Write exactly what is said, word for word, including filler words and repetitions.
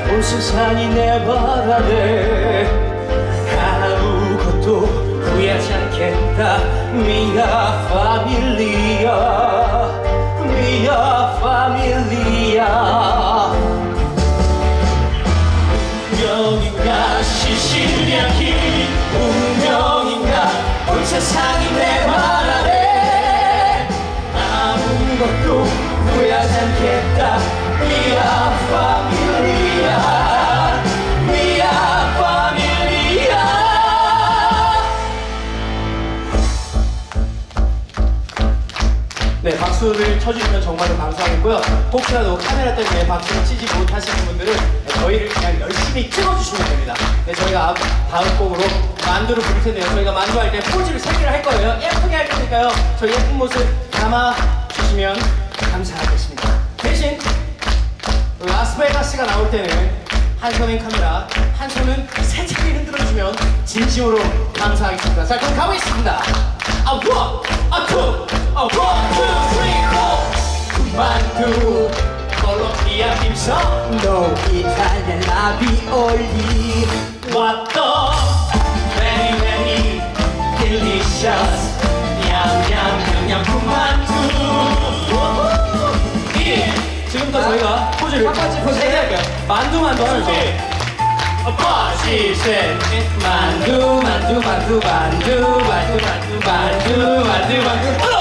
온 세상이 내 발 아래 아무것도 후회하지 않겠다 미아 파밀리아 미아 파밀리아 운명인가 시시리아키 운명인가 온 세상이 내 발 아래 아무것도 후회하지 않겠다 미아 파밀리아 미아 파밀리아 네, 박수를 쳐주시면 정말로 감사하겠고요. 혹시라도 카메라 때문에 박수를 치지 못하시는 분들은 저희를 그냥 열심히 찍어주시면 됩니다. 네, 저희가 다음 곡으로 만두를 부를 텐데요. 저희가 만두 할 때 포즈를 세 개를 할 거예요. 예쁘게 할 테니까요. 저희 예쁜 모습 담아주시면 감사하겠습니다. 대신 라스베가스가 나올 때는 한 손은 카메라, 한 손은 세차게 흔들어주면 진심으로 감사하겠습니다. 자, 그럼 가보겠습니다. 아, 원, 아, 투, 아, 원, 투, 쓰리, 포. 만두, 콜롬비아 딤섬, No 이탈리안 라비올리. What the very very delicious 냠냠냠냠 군만두. 예. 지금부터 저희가 포즈를 첫 번째 포즈 해볼게요. 만두 만두 하면서 파시센 만두 만두 만두 만두 만두 만두 만두 만두 만두